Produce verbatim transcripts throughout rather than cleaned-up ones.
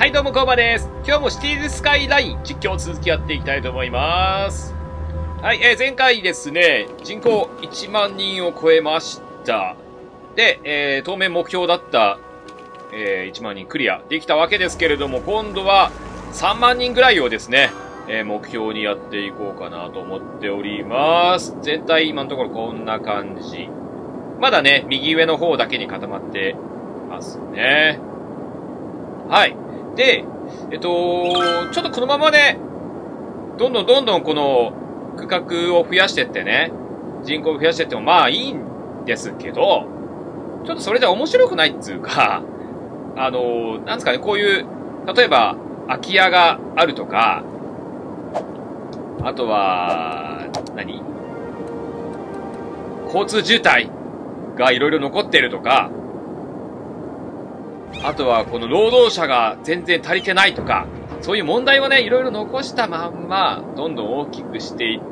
はい、どうも、コウバです。今日もシティーズスカイライン実況を続きやっていきたいと思います。はい、えー、前回ですね、人口いちまんにんを超えました。で、えー、当面目標だった、えー、いちまんにんクリアできたわけですけれども、今度はさんまんにんぐらいをですね、えー、目標にやっていこうかなと思っております。全体今のところこんな感じ。まだね、右上の方だけに固まってますね。はい。で、えっと、ちょっとこのままね、どんどんどんどんこの区画を増やしてってね、人口を増やしてってもまあいいんですけど、ちょっとそれで面白くないっつうか、あの、なんですかね、こういう、例えば空き家があるとか、あとは、何？交通渋滞がいろいろ残ってるとか、あとはこの労働者が全然足りてないとか、そういう問題をね、いろいろ残したまんま、どんどん大きくしていって、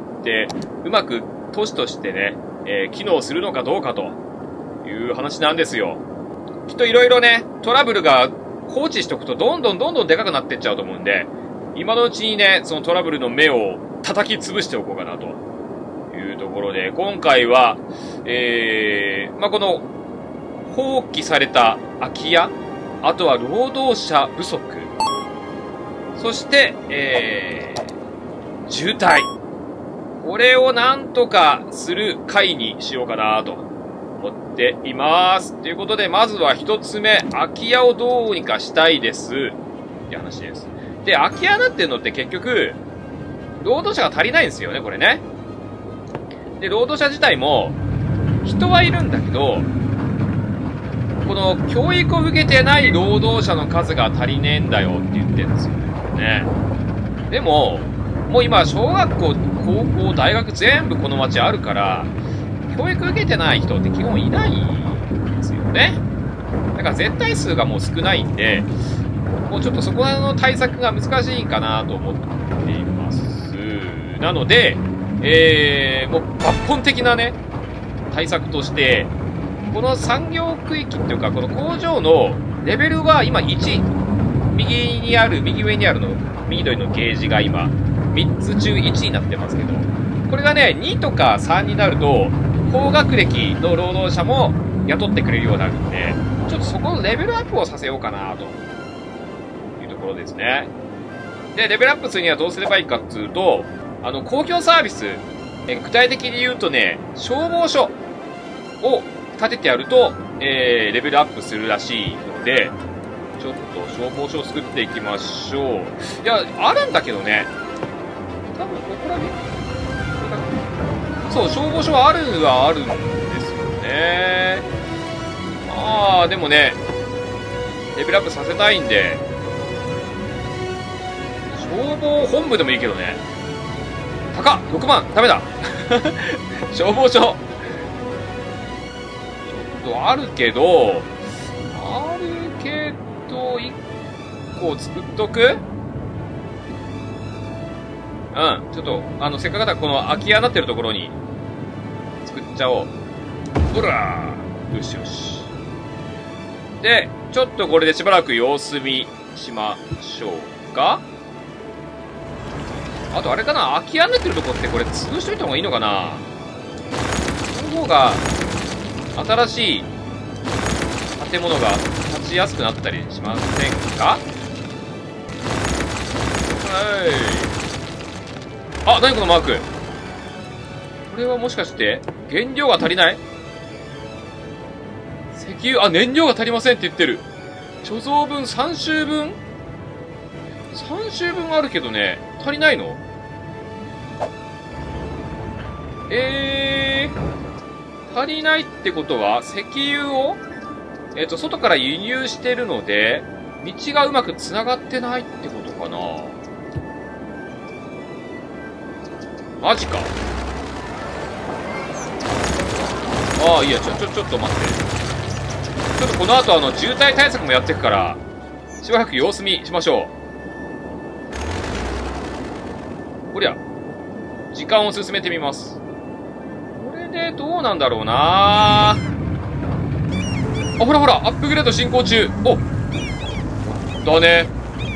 うまく都市としてね、えー、機能するのかどうかという話なんですよ。きっといろいろね、トラブルが放置しとくとどんどんどんどんでかくなっていっちゃうと思うんで、今のうちにね、そのトラブルの芽を叩き潰しておこうかなというところで、今回は、えー、まあ、この放棄された空き家、あとは労働者不足。そして、えー、渋滞。これをなんとかする回にしようかなと思っています。ということで、まずは一つ目、空き家をどうにかしたいです。って話です。で、空き家になってるのって結局、労働者が足りないんですよね、これね。で、労働者自体も、人はいるんだけど、この教育を受けてない労働者の数が足りねえんだよって言ってるんですよね、これね。でも、もう今、小学校、高校、大学全部この町あるから、教育受けてない人って基本いないんですよね。だから絶対数がもう少ないんで、もうちょっとそこの対策が難しいかなと思っています。なので、えー、もう抜本的なね、対策として、この産業区域っていうか、この工場のレベルは今いち。右にある、右上にあるの、緑のゲージが今、みっつ中いちになってますけど、これがね、にとかさんになると、高学歴の労働者も雇ってくれるようになるんで、ちょっとそこのレベルアップをさせようかな、というところですね。で、レベルアップするにはどうすればいいかっていうと、あの、公共サービス、え具体的に言うとね、消防署を立ててやると、えー、レベルアップするらしいので、ちょっと消防署を作っていきましょう。いや、あるんだけどね。多分、ここら辺そう、消防署はあるはあるんですよね。まあ、でもね、レベルアップさせたいんで、消防本部でもいいけどね。高っ !ろくまんダメだ消防署あるけど、あるけど、いっこ作っとく？うん、ちょっと、あの、せっかくだからこの空き家になってるところに作っちゃおう。ほらー。よしよし。で、ちょっとこれでしばらく様子見しましょうか。あとあれかな、空き家になってるとこってこれ潰しといた方がいいのかな。その方が、新しい建物が建ちやすくなったりしませんか？はい。あ、何このマーク。これはもしかして、原料が足りない？石油、あ、燃料が足りませんって言ってる。貯蔵分さん週分 ?さん 週分あるけどね、足りないの？えー、足りないってことは、石油を、えっと、外から輸入してるので、道がうまく繋がってないってことかな。マジか。ああ、いいや、ちょ、ちょ、ちょっと待って。ちょっとこの後、あの、渋滞対策もやっていくから、しばらく様子見しましょう。こりゃ、時間を進めてみます。これでどうなんだろうな。あ、ほらほら、アップグレード進行中。おだね。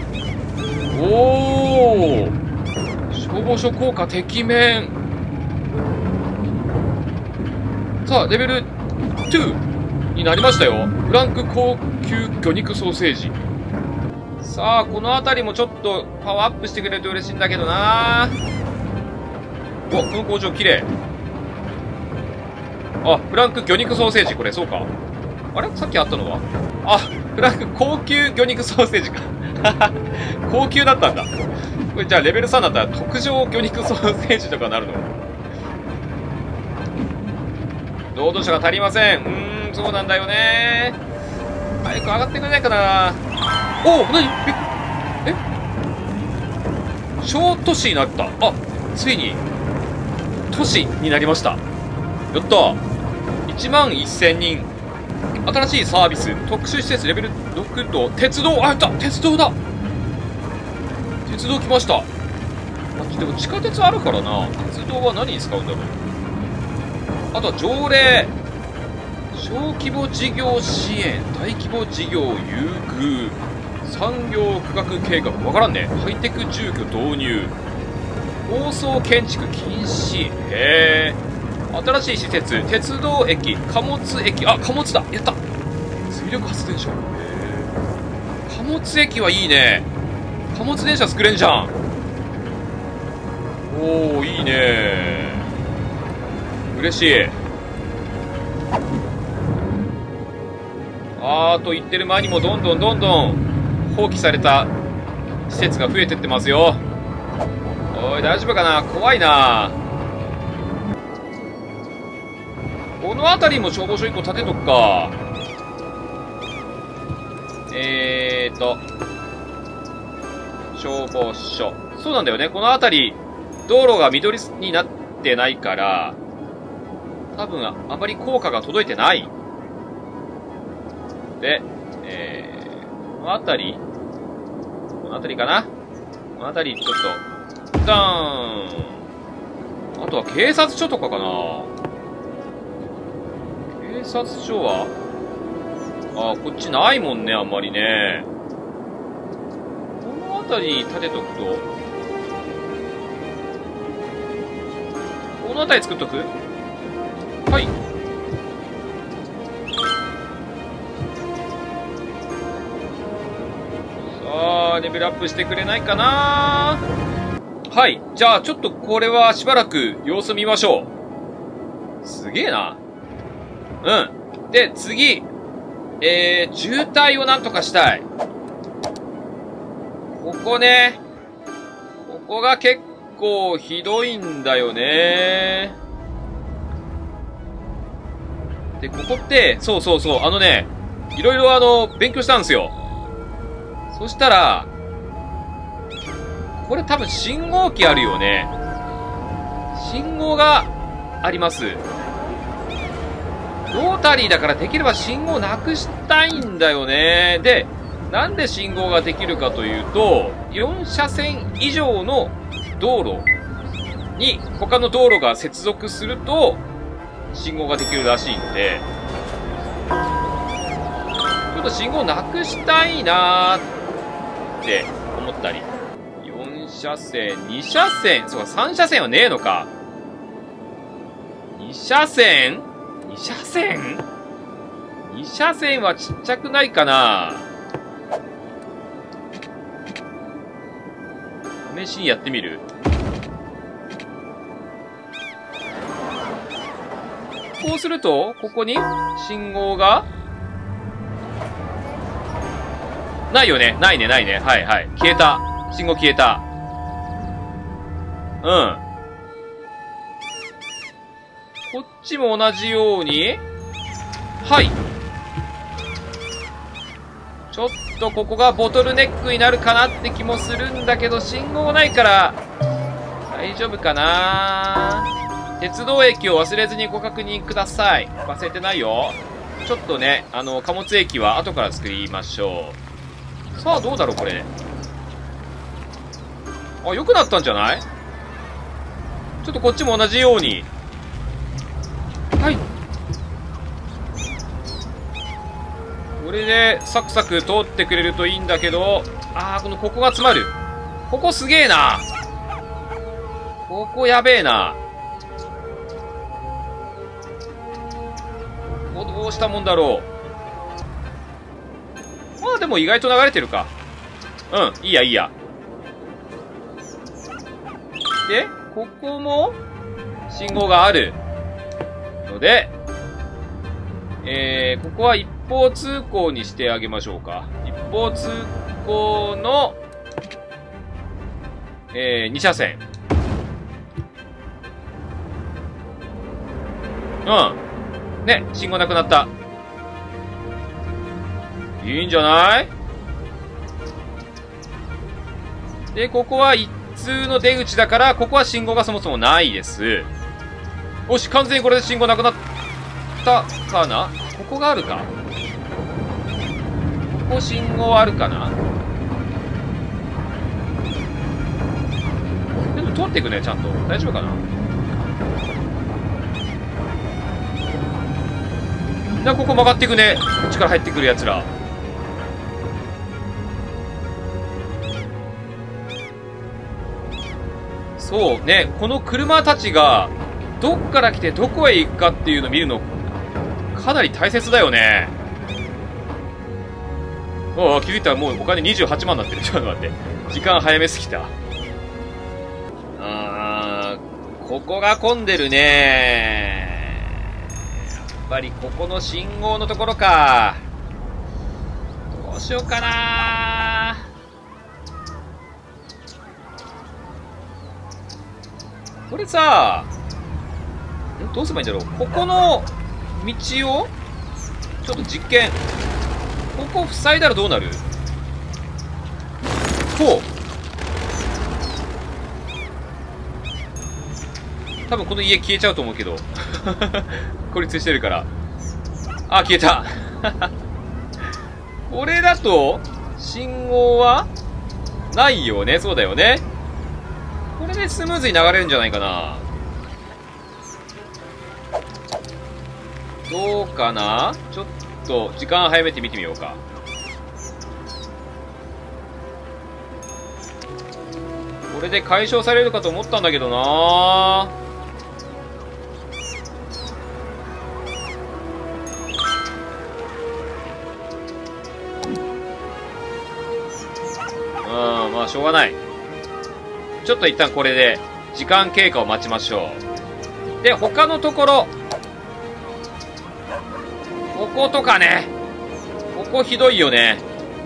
おお、消防署効果てきめん。さあレベルにになりましたよ。フランク高級魚肉ソーセージ。さあこの辺りもちょっとパワーアップしてくれると嬉しいんだけどな。お、この工場綺麗。あ、フランク魚肉ソーセージ、これそうか。あれさっきあったのは、あ、フランク高級魚肉ソーセージか。高級だったんだ。これじゃあレベルさんだったら特上魚肉ソーセージとかなるの？労働者が足りません。うーん、そうなんだよね。早く上がってくれないかな。おお、なに？ええ小都市になった。あ、ついに都市になりました。やった。いちまんせんにん。新しいサービス、特殊施設レベルろくと、鉄道、あ、やった、鉄道だ。鉄道来ました。あ、でも地下鉄あるからな。鉄道は何に使うんだろう。あとは条例。小規模事業支援、大規模事業優遇、産業区画計画、わからんね。ハイテク住居導入、高層建築禁止。へえ。新しい施設、鉄道駅、貨物駅、あ、貨物だ、やった。水力発電所。へえ。貨物駅はいいね。貨物電車作れんじゃん。おー、いいね。嬉しい。あーと言ってる前にもどんどんどんどん放棄された施設が増えてってますよ。おい、大丈夫かな。怖いな。この辺りも消防署いっこ建てとくか。えーと消防署、そうなんだよね。この辺り道路が緑になってないから多分あまり効果が届いてないで、えー、この辺りこの辺りかな。この辺りちょっとダーン。あとは警察署とかかな。警察署はああ、こっちないもんね、あんまりね。この辺りに建てとくと、この辺り作っとく。はい。さあ、レベルアップしてくれないかな。はい。じゃあ、ちょっとこれはしばらく様子見ましょう。すげえな。うん。で、次。えー、渋滞をなんとかしたい。ここね。ここが結構ひどいんだよね。で、ここって、そうそうそう、あのね、いろいろあの、勉強したんですよ。そしたら、これ多分信号機あるよね。信号があります。ロータリーだからできれば信号なくしたいんだよね。で、なんで信号ができるかというと、よん車線以上の道路に他の道路が接続すると信号ができるらしいんで、ちょっと信号なくしたいなーって思ったり。よん車線、に車線、そうか、さん車線はねえのか。に車線に車線 ?に 車線はちっちゃくないかな。試しにやってみる。こうすると、ここに信号がないよね。ないね、ないね。はいはい。消えた。信号消えた。うん。こっちも同じように。はい。ちょっとここがボトルネックになるかなって気もするんだけど、信号ないから大丈夫かな。鉄道駅を忘れずにご確認ください。忘れてないよ。ちょっとね、あの、貨物駅は後から作りましょう。さあ、どうだろう、これ。あ、良くなったんじゃない？ちょっとこっちも同じように。はい。これでサクサク通ってくれるといいんだけど、あー、このここが詰まる。 ここすげえな。ここやべえな。ここどうしたもんだろう。まあでも意外と流れてるか。うん、いいやいいや。で、ここも信号があるので、えー、ここは一方通行にしてあげましょうか。一方通行の、えー、に車線。うん。ね、信号なくなった。いいんじゃない？で、ここは一通の出口だから、ここは信号がそもそもないです。よし、完全にこれで信号なくなったかな？ここがあるか？ここ信号あるかな？でも通っていくね、ちゃんと。大丈夫かな？みんなここ曲がっていくね。こっちから入ってくる奴ら。そうね、この車たちがどっから来てどこへ行くかっていうのを見るのかなり大切だよね。ああ、気づいたらもうお金にじゅうはちまんになってる。ちょっと待って。時間早めすぎた。あー、ここが混んでるね。やっぱりここの信号のところか。どうしようかな。これさ、どうすればいいんだろう。ここの道をちょっと実験。ここ塞いだらどうなる？こう。多分この家消えちゃうと思うけど。孤立してるから。あ、消えた。これだと信号はないよね。そうだよね。これでスムーズに流れるんじゃないかな。どうかな？ちょっと時間早めて見てみようか。これで解消されるかと思ったんだけどな。うん、まあしょうがない。ちょっと一旦これで時間経過を待ちましょう。で、他のところ。こことかね。ここひどいよね。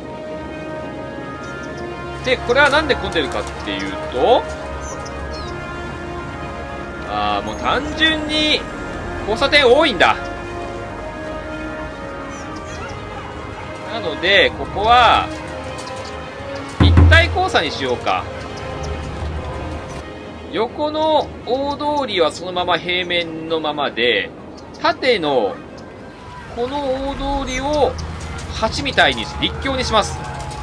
で、これはなんで混んでるかっていうと、ああ、もう単純に交差点多いんだ。なので、ここは一体交差にしようか。横の大通りはそのまま平面のままで、縦のこの大通りを橋みたいに立橋にします。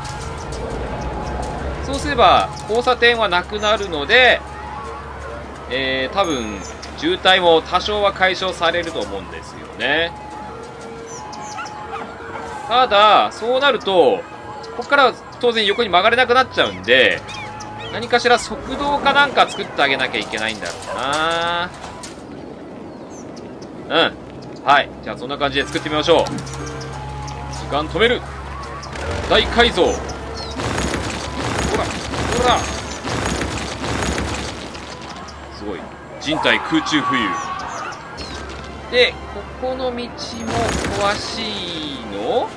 そうすれば交差点はなくなるので、えー、多分渋滞も多少は解消されると思うんですよね。ただそうなるとここから当然横に曲がれなくなっちゃうんで、何かしら側道かなんか作ってあげなきゃいけないんだろうな。うん。はい。じゃあそんな感じで作ってみましょう。時間止める。大改造。ほら、ほら。すごい。人体空中浮遊。で、ここの道も詳しいの？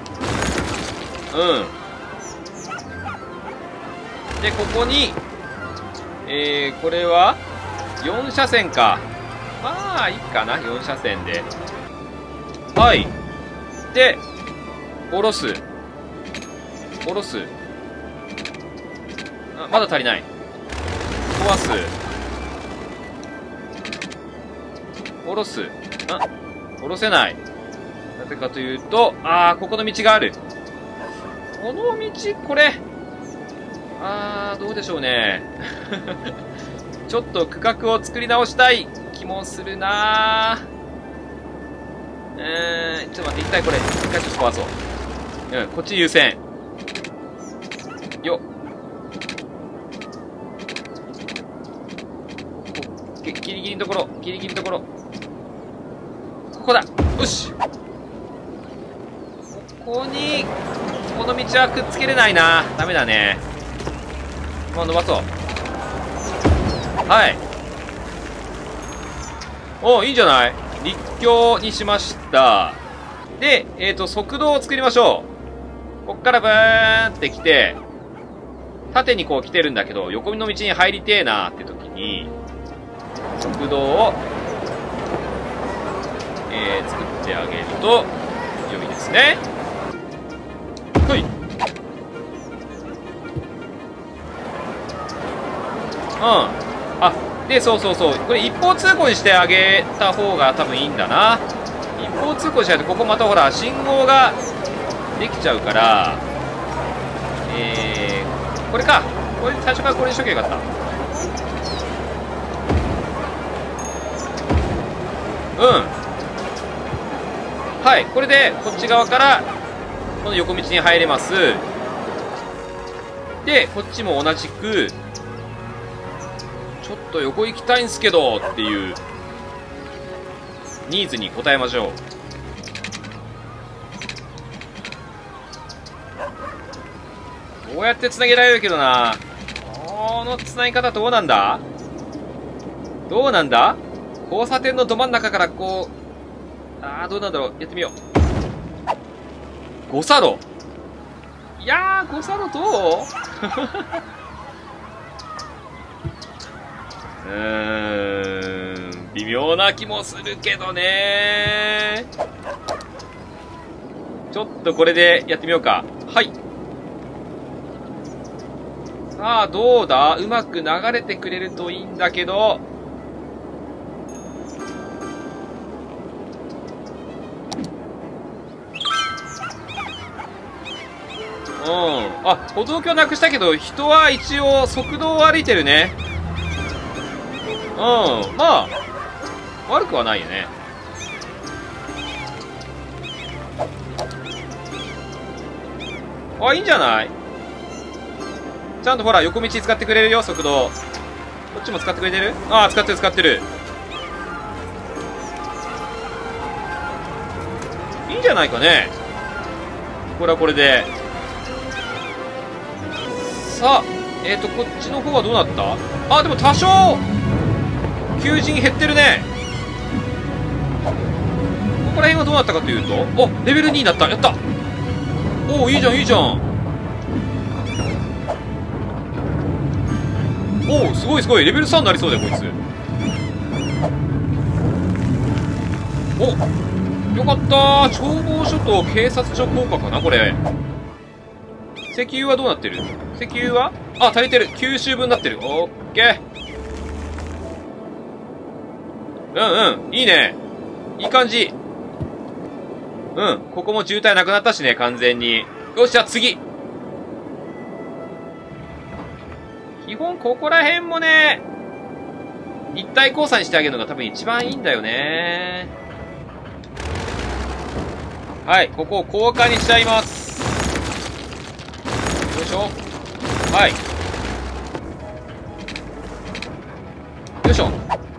うん。で、ここに、えー、これはよん車線か。まあ、いいかな。よん車線で。はい。で、下ろす。下ろす。あ、まだ足りない。壊す。下ろす。あ、下ろせない。なぜかというと、あー、ここの道がある。この道、これ。あー、どうでしょうね。ちょっと区画を作り直したい気もするなー。えー、ちょっと待って、一回これ、一回ちょっと壊そう。うん、こっち優先。よっ。 ケー。ギリギリのところ。ギリギリのところ。ここだ。よし。ここに、この道はくっつけれないな。ダメだね。まあ、伸ばそう。はい。お、いいんじゃない？立教にしました。で、えっと、側道を作りましょう。こっからブーンって来て、縦にこう来てるんだけど、横の道に入りてえなーって時に、側道を、えー、作ってあげると、良いですね。ほい。うん。あ、で、そうそうそう。これ一方通行にしてあげた方が多分いいんだな。一方通行しないと、ここまたほら、信号ができちゃうから、えー、これか。これ、最初からこれにしときゃよかった。うん。はい。これで、こっち側から、この横道に入れます。で、こっちも同じく、ちょっと横行きたいんすけど、っていう、ニーズに応えましょう。こうやって繋げられるけどな。この繋ぎ方どうなんだ？どうなんだ？交差点のど真ん中からこう、あー、どうなんだろう。やってみよう。誤差路。いやー、誤差路どう？うーん、微妙な気もするけどねー。ちょっとこれでやってみようか。はい。さあ、どうだ？うまく流れてくれるといいんだけど。うん。あ、歩道橋なくしたけど、人は一応側道を歩いてるね。うん。まあ、悪くはないよね。あ、いいんじゃない？ちゃんとほら、横道使ってくれるよ、側道。こっちも使ってくれてる？ああ、使ってる、使ってる。いいんじゃないかね。これはこれで。さあ、えっと、こっちの方はどうなった？あ、でも多少、求人減ってるね。ここら辺はどうなったかというと、お、レベルにになった。やった。おお、いいじゃん、いいじゃん。おお、すごいすごい。レベルさんになりそうだよ、こいつ。お、よかったー。消防署と警察署効果かな、これ。石油はどうなってる？石油はあ、足りてる。きゅう周分になってる。オッケー。うんうん。いいね。いい感じ。うん。ここも渋滞なくなったしね、完全に。よし、じゃあ次。基本、ここら辺もね、立体交差にしてあげるのが多分一番いいんだよね。はい、ここを高架にしちゃいます。よいしょ。はい。よいしょ。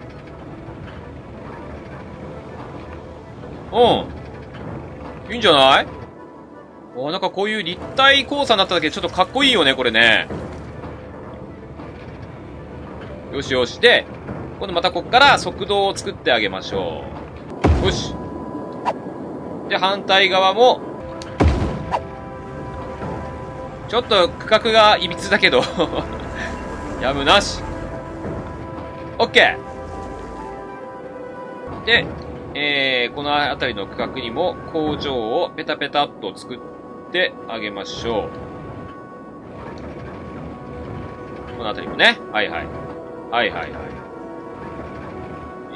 うん。いいんじゃない？お、なんかこういう立体交差になっただけでちょっとかっこいいよね、これね。よしよし。で、今度またこっから側道を作ってあげましょう。よし。で、反対側も、ちょっと区画がいびつだけど、やむなし。オッケー。で、えー、この辺りの区画にも工場をペタペタっと作ってあげましょう。この辺りもね。はいはい。はいはいはい。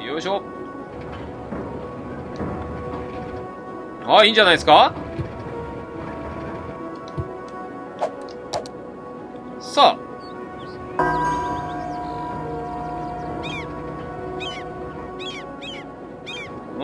よいしょ。ああ、いいんじゃないですか？さあ。うん。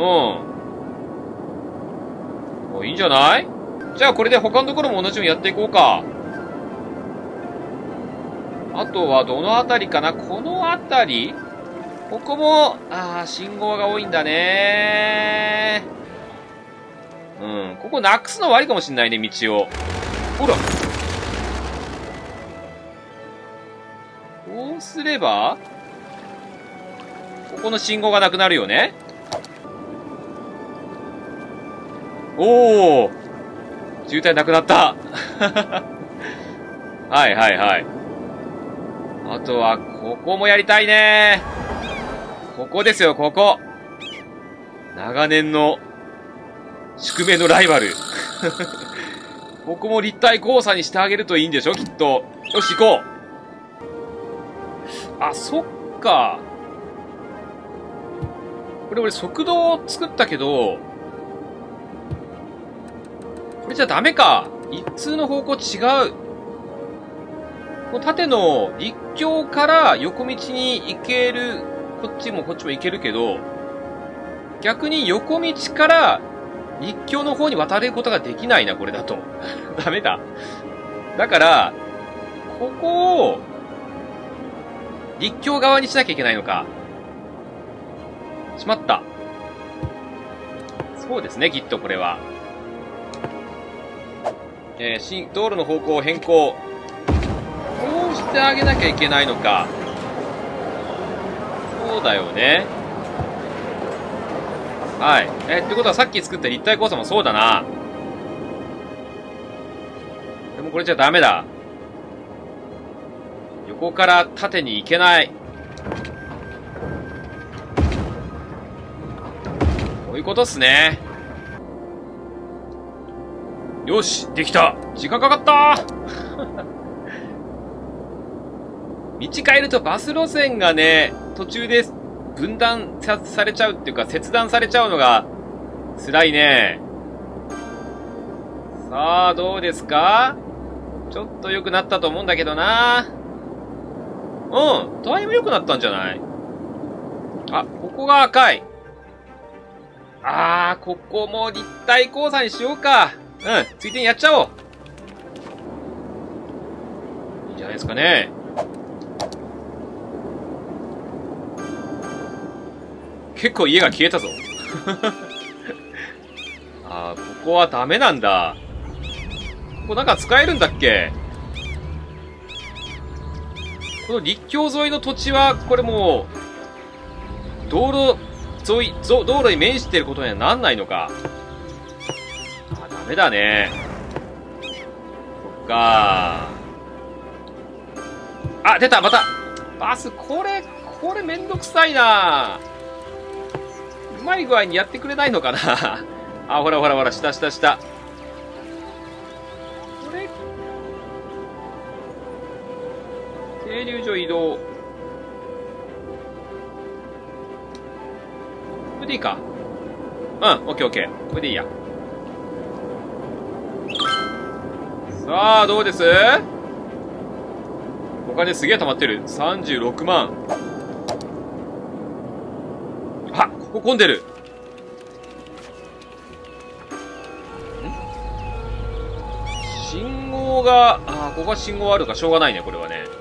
お、いいんじゃない？じゃあこれで他のところも同じようにやっていこうか。あとはどのあたりかな？このあたり？ ここも、ああ、信号が多いんだね。うん。ここなくすの悪いかもしんないね、道を。ほら。こうすれば、ここの信号がなくなるよね。おお、渋滞なくなった。はいはいはい。あとは、ここもやりたいね。ここですよ、ここ。長年の、宿命のライバル。ここも立体交差にしてあげるといいんでしょ、きっと。よし、行こう。あ、そっか。これ俺速道を作ったけど、これじゃダメか。一通の方向違う。この縦の立教から横道に行ける、こっちもこっちも行けるけど、逆に横道から立教の方に渡れることができないな、これだと。ダメだ。だから、ここを、立教側にしなきゃいけないのか。しまった。そうですね、きっとこれは。えー、新、道路の方向を変更。こうしてあげなきゃいけないのか。そうだよね。はい。えー、ってことはさっき作った立体交差もそうだな。でもこれじゃダメだ。横から縦に行けない。こういうことっすね。よし、できた。時間かかった道変えるとバス路線がね、途中で分断さ、されちゃうっていうか、切断されちゃうのが辛いね。さあ、どうですか？ちょっと良くなったと思うんだけどな。うん、だいぶ良くなったんじゃない？あ、ここが赤い。あー、ここも立体交差にしようか。うん、ついでにやっちゃおう。いいんじゃないですかね。結構家が消えたぞ。あー、ここはダメなんだ。ここなんか使えるんだっけ？この立教沿いの土地は、これもう、道路沿い、道路に面していることにはなんないのか。あ、ダメだね。そっか。あ、出たまたバス、これ、これめんどくさいな。うまい具合にやってくれないのかな。あ、ほらほらほら、下下下。これ、停留所移動。これでいいか。うん、オッケーオッケー。これでいいや。さあ、どうです？お金すげえ溜まってる。さんじゅうろくまん。あ、ここ混んでる。ん？信号が、あ、ここは信号あるかしょうがないね、これはね。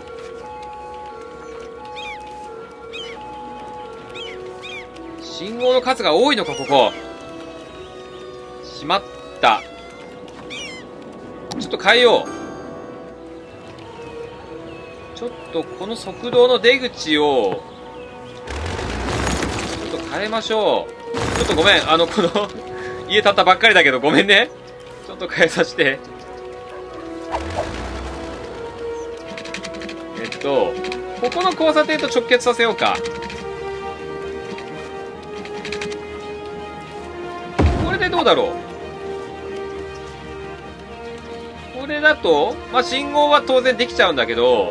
信号の数が多いのか、ここ。しまった。ちょっと変えよう。ちょっとこの側道の出口を、ちょっと変えましょう。ちょっとごめん。あの、この、家建ったばっかりだけどごめんね。ちょっと変えさせて。えっと、ここの交差点と直結させようか。これでどうだろう。これだと、まあ、信号は当然できちゃうんだけど、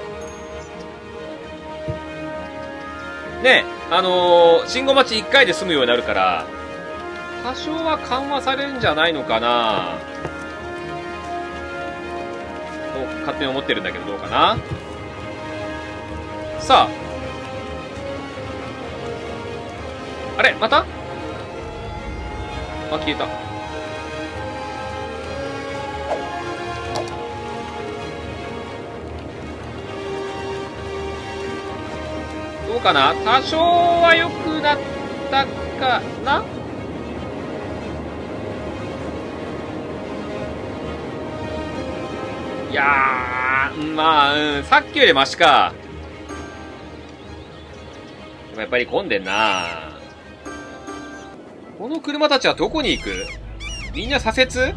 ね、あのー、信号待ちいっかいで済むようになるから、多少は緩和されるんじゃないのかなと、勝手に思ってるんだけど、どうかな。さあ。あれまた？あ、消えた。どうかかな？多少は良くなったかな？いやー、まあ、うん、さっきよりマシか。でもやっぱり混んでんな。この車たちはどこに行く？みんな左折？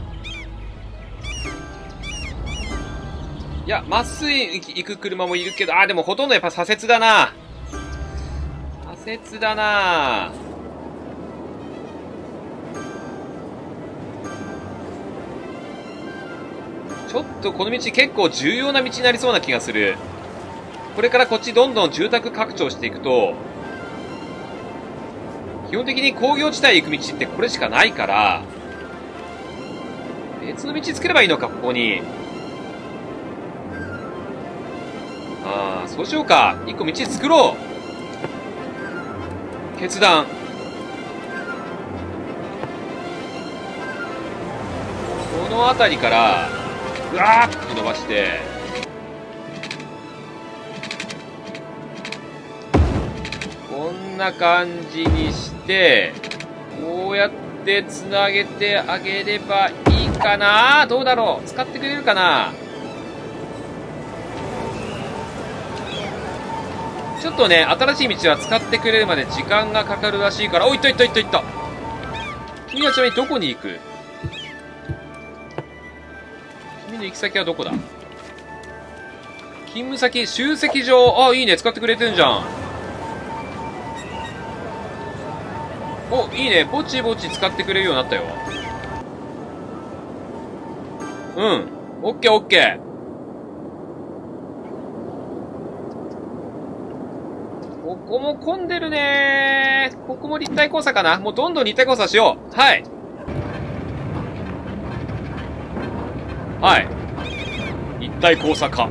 いや、まっすぐ行く車もいるけど、あーでもほとんどやっぱ左折だな。左折だな。ちょっとこの道結構重要な道になりそうな気がする。これからこっちどんどん住宅拡張していくと、基本的に工業地帯行く道ってこれしかないから、別の道作ればいいのか、ここに。ああ、そうしようか。一個道作ろう。決断。この辺りから、うわーっと伸ばして、こんな感じにして、こうやってつなげてあげればいいかな？どうだろう？使ってくれるかな？ちょっとね、新しい道は使ってくれるまで時間がかかるらしいから、おい、いったいったいったいった。君はちなみにどこに行く？君の行き先はどこだ？勤務先、集積場。あ、いいね。使ってくれてんじゃん。お、いいね。ぼちぼち使ってくれるようになったよ。うん。オッケーオッケー。ここも混んでるねー。ここも立体交差かな？もうどんどん立体交差しよう。はい。はい。立体交差化。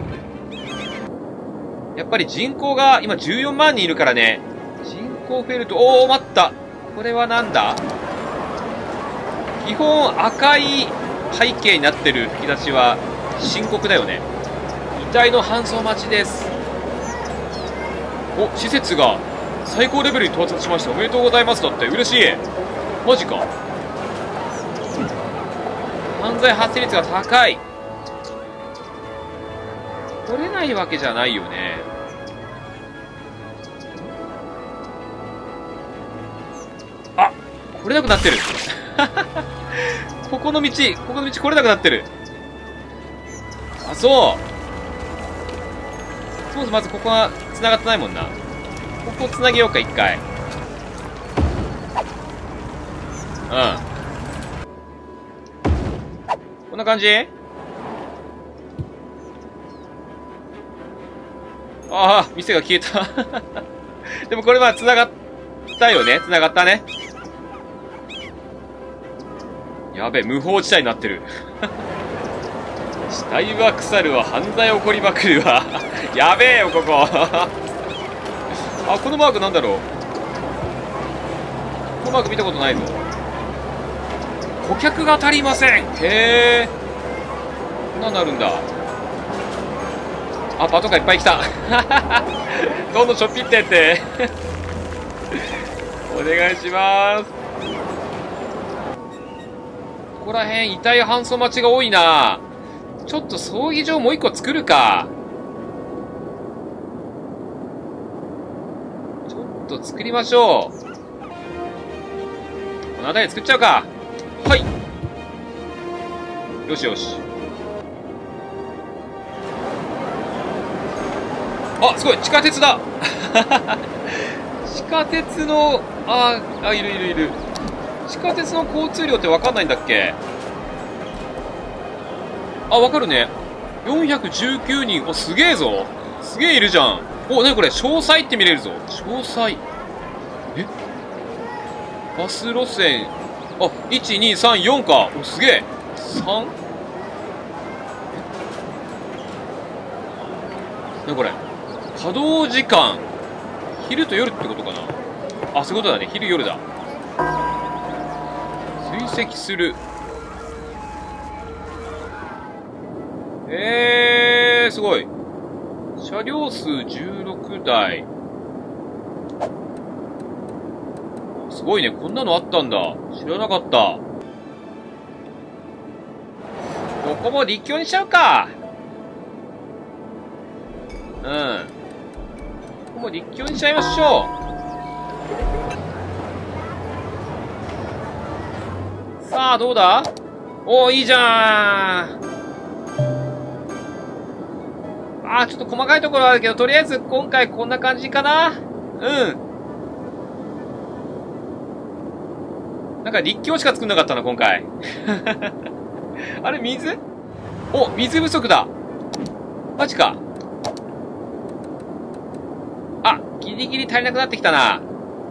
やっぱり人口が今じゅうよんまん人いるからね。人口増えると、おー、待った。これはなんだ？基本赤い背景になってる吹き出しは深刻だよね。遺体の搬送待ちです。お、施設が最高レベルに到達しました。おめでとうございますだって。嬉しい。マジか。犯罪発生率が高い。取れないわけじゃないよね。あ、来れなくなってる。ここの道、ここの道来れなくなってる。あ、そう。そうそう、まずここは繋がってないもんな。ここ繋げようか、一回。うん。こんな感じ？ああ、店が消えた。でもこれは繋がったよね。繋がったね。やべえ、無法地帯になってる。死体は腐るわ、犯罪起こりまくるわ。やべえよ、ここ。あ、このマークなんだろう。このマーク見たことないぞ。顧客が足りません。へえ。こんなんなるんだ。あ、パトカーいっぱい来た。どんどんしょっぴってって。お願いします。ここら辺遺体搬送待ちが多いな。ちょっと葬儀場もう一個作るか。ちょっと作りましょう。この辺り作っちゃうか。はい。よしよし。あ、すごい、地下鉄だ。地下鉄の、あ、あ、いるいるいる。地下鉄の交通量ってわかんないんだっけ？あ、わかるね。よんひゃくじゅうきゅうにん。お、すげえぞ。すげえいるじゃん。お、なにこれ、詳細って見れるぞ。詳細。え？バス路線。あ、いち、に、さん、よんか。お、すげえ。さん？なにこれ。稼働時間。昼と夜ってことかな。あ、そういうことだね。昼夜だ。追跡する。えー、すごい。車両数じゅうろくだい。 すごいね。こんなのあったんだ。知らなかった。ここも立教にしちゃうか。うん。ここも立教にしちゃいましょう。さあ、どうだ？おー、いいじゃん。あー、ちょっと細かいところあるけど、とりあえず今回こんな感じかな。うん。なんか立教しか作んなかったな、今回。あれ、水？お、水不足だ。マジか。あ、ギリギリ足りなくなってきたな。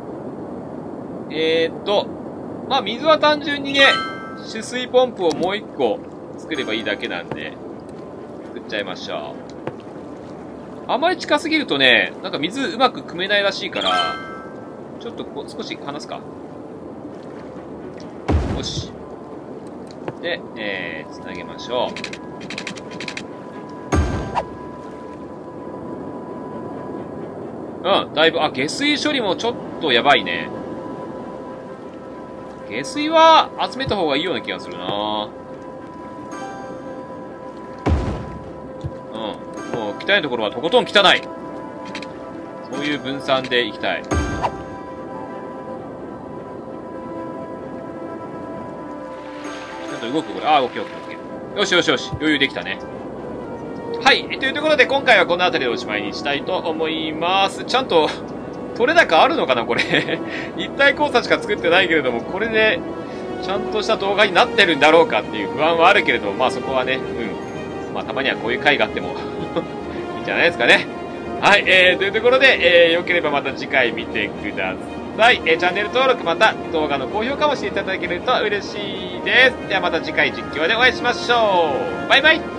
えーっと、まあ、水は単純にね、取水ポンプをもう一個作ればいいだけなんで、作っちゃいましょう。あまり近すぎるとね、なんか水うまく汲めないらしいから、ちょっとこう少し離すか。よし。で、えー、つなげましょう。うん、だいぶ、あ、下水処理もちょっとやばいね。下水は集めた方がいいような気がするな。うん。もう汚いところはとことん汚い。そういう分散でいきたい。ちょっと動くこれ。あー、オッケーオッケーオッケー。よしよしよし。余裕できたね。はい。というところで今回はこの辺りでおしまいにしたいと思います。ちゃんと、取れ高あるのかなこれ。立体交差しか作ってないけれども、これで、ちゃんとした動画になってるんだろうかっていう不安はあるけれども、まあそこはね、うん。まあたまにはこういう回があっても、いいんじゃないですかね。はい。えー、というところで、えー、よければまた次回見てください。えー、チャンネル登録また動画の高評価もしていただけると嬉しいです。ではまた次回実況でお会いしましょう。バイバイ。